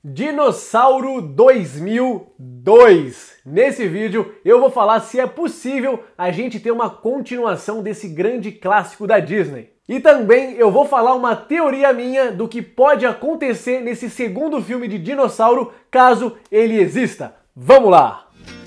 Dinossauro 2002. Nesse vídeo eu vou falar se é possível a gente ter uma continuação desse grande clássico da Disney. E também eu vou falar uma teoria minha do que pode acontecer nesse segundo filme de dinossauro, caso ele exista. Vamos lá!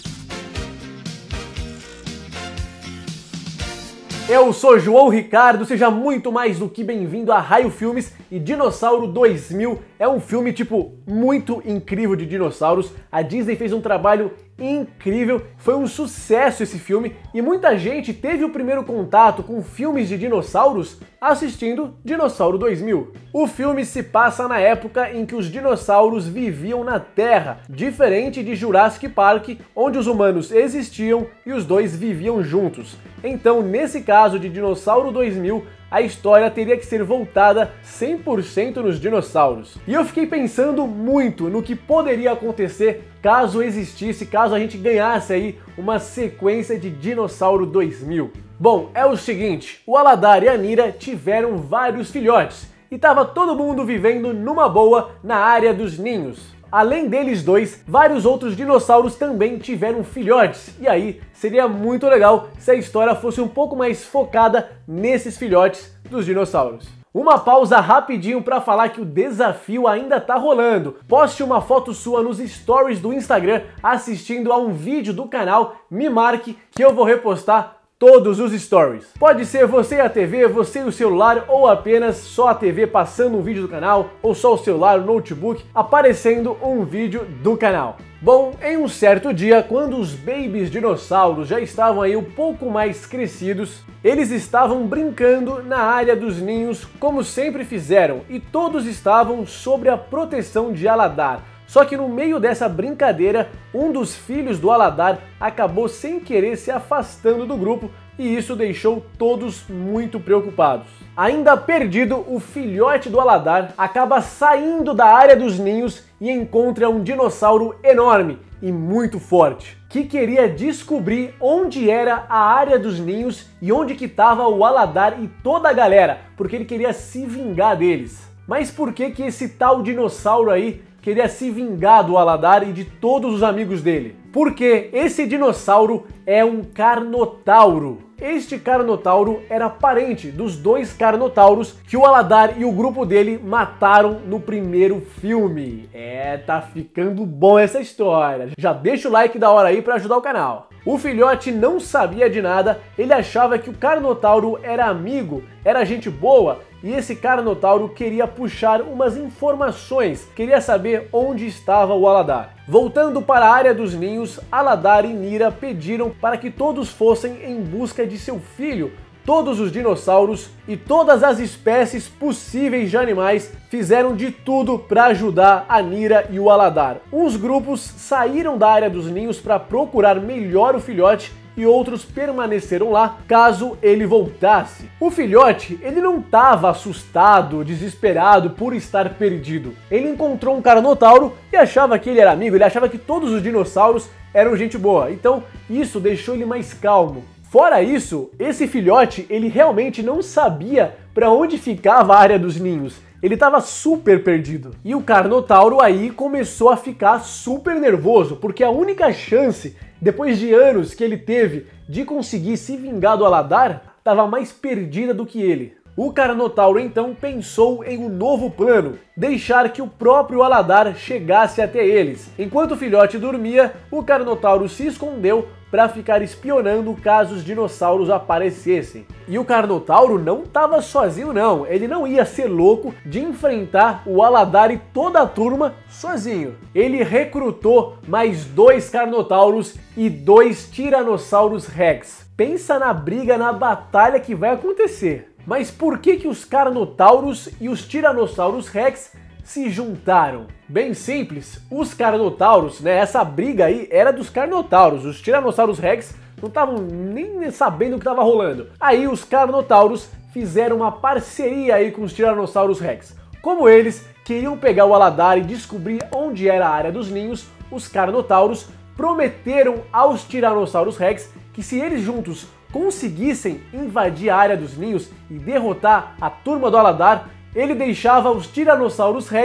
Eu sou João Ricardo, seja muito mais do que bem-vindo a Raio Filmes, e Dinossauro 2000 é um filme, muito incrível de dinossauros. A Disney fez um trabalho incrível, foi um sucesso esse filme, e muita gente teve o primeiro contato com filmes de dinossauros assistindo Dinossauro 2000. O filme se passa na época em que os dinossauros viviam na Terra, diferente de Jurassic Park, onde os humanos existiam e os dois viviam juntos. Então, nesse caso de Dinossauro 2000, a história teria que ser voltada 100% nos dinossauros. E eu fiquei pensando muito no que poderia acontecer caso existisse, caso a gente ganhasse aí uma sequência de Dinossauro 2000. Bom, é o seguinte, o Aladar e a Nira tiveram vários filhotes e tava todo mundo vivendo numa boa na área dos ninhos. Além deles dois, vários outros dinossauros também tiveram filhotes, e aí seria muito legal se a história fosse um pouco mais focada nesses filhotes dos dinossauros. Uma pausa rapidinho para falar que o desafio ainda tá rolando. Poste uma foto sua nos stories do Instagram assistindo a um vídeo do canal, me marque que eu vou repostar todos os stories. Pode ser você e a TV, você e o celular, ou apenas só a TV passando um vídeo do canal, ou só o celular, o notebook, aparecendo um vídeo do canal. Bom, em um certo dia, quando os babies dinossauros já estavam aí um pouco mais crescidos, eles estavam brincando na área dos ninhos, como sempre fizeram, e todos estavam sob a proteção de Aladar. Só que no meio dessa brincadeira, um dos filhos do Aladar acabou sem querer se afastando do grupo, e isso deixou todos muito preocupados. Ainda perdido, o filhote do Aladar acaba saindo da área dos ninhos e encontra um dinossauro enorme e muito forte, que queria descobrir onde era a área dos ninhos e onde que estava o Aladar e toda a galera, porque ele queria se vingar deles. Mas por que esse tal dinossauro aí queria se vingar do Aladar e de todos os amigos dele? Porque esse dinossauro é um Carnotauro. Este Carnotauro era parente dos dois Carnotauros que o Aladar e o grupo dele mataram no primeiro filme. Tá ficando bom essa história. Já deixa o like da hora aí para ajudar o canal. O filhote não sabia de nada, ele achava que o Carnotauro era amigo, era gente boa, e esse Carnotauro queria puxar umas informações, queria saber onde estava o Aladar. Voltando para a área dos ninhos, Aladar e Nira pediram para que todos fossem em busca de seu filho. Todos os dinossauros e todas as espécies possíveis de animais fizeram de tudo para ajudar a Nira e o Aladar. Uns grupos saíram da área dos ninhos para procurar melhor o filhote e outros permaneceram lá caso ele voltasse. O filhote, ele não estava assustado, desesperado por estar perdido. Ele encontrou um Carnotauro e achava que ele era amigo, ele achava que todos os dinossauros eram gente boa. Então isso deixou ele mais calmo. Fora isso, esse filhote, ele realmente não sabia para onde ficava a área dos ninhos. Ele estava super perdido. E o Carnotauro aí começou a ficar super nervoso, porque a única chance, depois de anos que ele teve de conseguir se vingar do Aladar, estava mais perdida do que ele. O Carnotauro então pensou em um novo plano, deixar que o próprio Aladar chegasse até eles. Enquanto o filhote dormia, o Carnotauro se escondeu para ficar espionando caso os dinossauros aparecessem. E o Carnotauro não estava sozinho não, ele não ia ser louco de enfrentar o Aladar e toda a turma sozinho. Ele recrutou mais 2 Carnotauros e 2 Tiranossauros Rex. Pensa na briga, na batalha que vai acontecer. Mas por que os Carnotauros e os Tiranossauros Rex se juntaram? Bem simples, os Carnotauros, essa briga aí era dos Carnotauros, os Tiranossauros Rex não estavam nem sabendo o que estava rolando. Aí os Carnotauros fizeram uma parceria aí com os Tiranossauros Rex. Como eles queriam pegar o Aladar e descobrir onde era a área dos ninhos, os Carnotauros prometeram aos Tiranossauros Rex que se eles juntos conseguissem invadir a área dos ninhos e derrotar a turma do Aladar, ele deixava os Tiranossauros Rex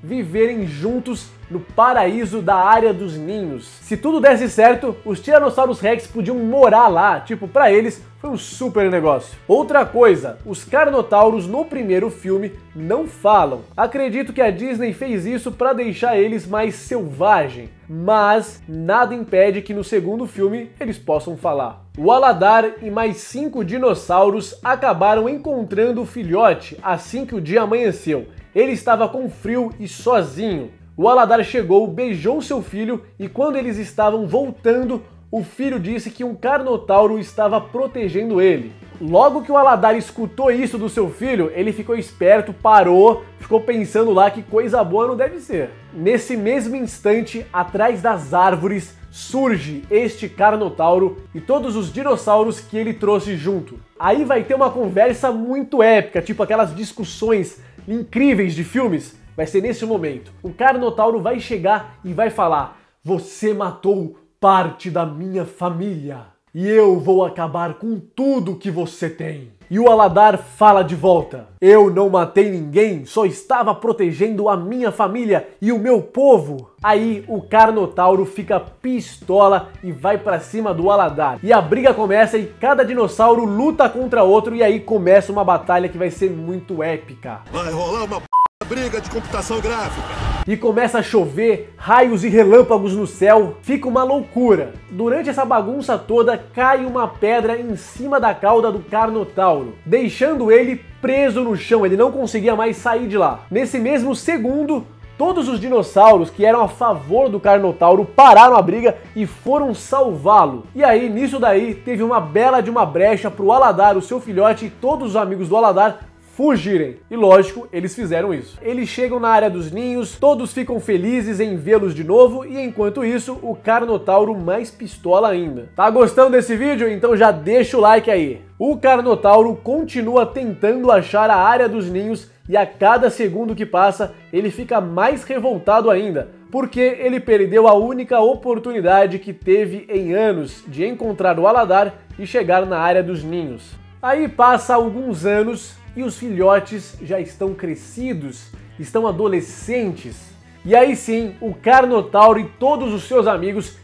viverem juntos no paraíso da Área dos Ninhos. Se tudo desse certo, os Tiranossauros Rex podiam morar lá, tipo, pra eles foi um super negócio. Outra coisa, os Carnotauros no primeiro filme não falam. Acredito que a Disney fez isso pra deixar eles mais selvagem, mas nada impede que no segundo filme eles possam falar. O Aladar e mais 5 dinossauros acabaram encontrando o filhote assim que o dia amanheceu. Ele estava com frio e sozinho. O Aladar chegou, beijou seu filho e quando eles estavam voltando, o filho disse que um Carnotauro estava protegendo ele. Logo que o Aladar escutou isso do seu filho, ele ficou esperto, parou, ficou pensando lá que coisa boa não deve ser. Nesse mesmo instante, atrás das árvores, surge este Carnotauro e todos os dinossauros que ele trouxe junto. Aí vai ter uma conversa muito épica, tipo aquelas discussões incríveis de filmes. Vai ser nesse momento. O Carnotauro vai chegar e vai falar: "Você matou parte da minha família e eu vou acabar com tudo que você tem." E o Aladar fala de volta: "Eu não matei ninguém, só estava protegendo a minha família e o meu povo." Aí o Carnotauro fica pistola e vai pra cima do Aladar. E a briga começa e cada dinossauro luta contra outro e aí começa uma batalha que vai ser muito épica. Vai rolar uma briga de computação gráfica. E começa a chover, raios e relâmpagos no céu, fica uma loucura. Durante essa bagunça toda, cai uma pedra em cima da cauda do Carnotauro, deixando ele preso no chão, ele não conseguia mais sair de lá. Nesse mesmo segundo, todos os dinossauros que eram a favor do Carnotauro pararam a briga e foram salvá-lo. E aí, nisso daí, teve uma bela de uma brecha pro Aladar, o seu filhote e todos os amigos do Aladar fugirem. E lógico, eles fizeram isso. Eles chegam na Área dos Ninhos, todos ficam felizes em vê-los de novo e enquanto isso, o Carnotauro mais pistola ainda. Tá gostando desse vídeo? Então já deixa o like aí. O Carnotauro continua tentando achar a Área dos Ninhos e a cada segundo que passa, ele fica mais revoltado ainda, porque ele perdeu a única oportunidade que teve em anos de encontrar o Aladar e chegar na Área dos Ninhos. Aí passa alguns anos e os filhotes já estão crescidos, estão adolescentes. E aí sim, o Carnotauro e todos os seus amigos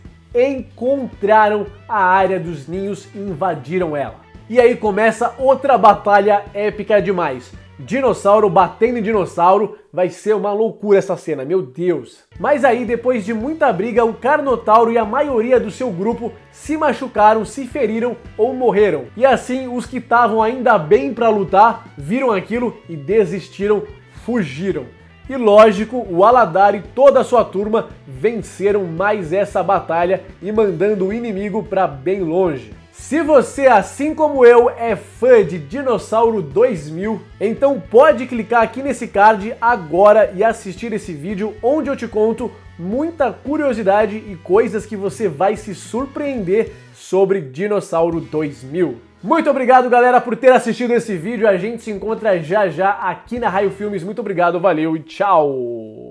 encontraram a Área dos Ninhos e invadiram ela. E aí começa outra batalha épica demais. Dinossauro batendo em dinossauro, vai ser uma loucura essa cena, meu Deus. Mas aí, depois de muita briga, o Carnotauro e a maioria do seu grupo se machucaram, se feriram ou morreram. E assim, os que estavam ainda bem pra lutar, viram aquilo e desistiram, fugiram. E lógico, o Aladar e toda a sua turma venceram mais essa batalha e mandando o inimigo pra bem longe. Se você, assim como eu, é fã de Dinossauro 2000, então pode clicar aqui nesse card agora e assistir esse vídeo onde eu te conto muita curiosidade e coisas que você vai se surpreender sobre Dinossauro 2000. Muito obrigado, galera, por ter assistido esse vídeo. A gente se encontra já já aqui na Raio Filmes. Muito obrigado, valeu e tchau!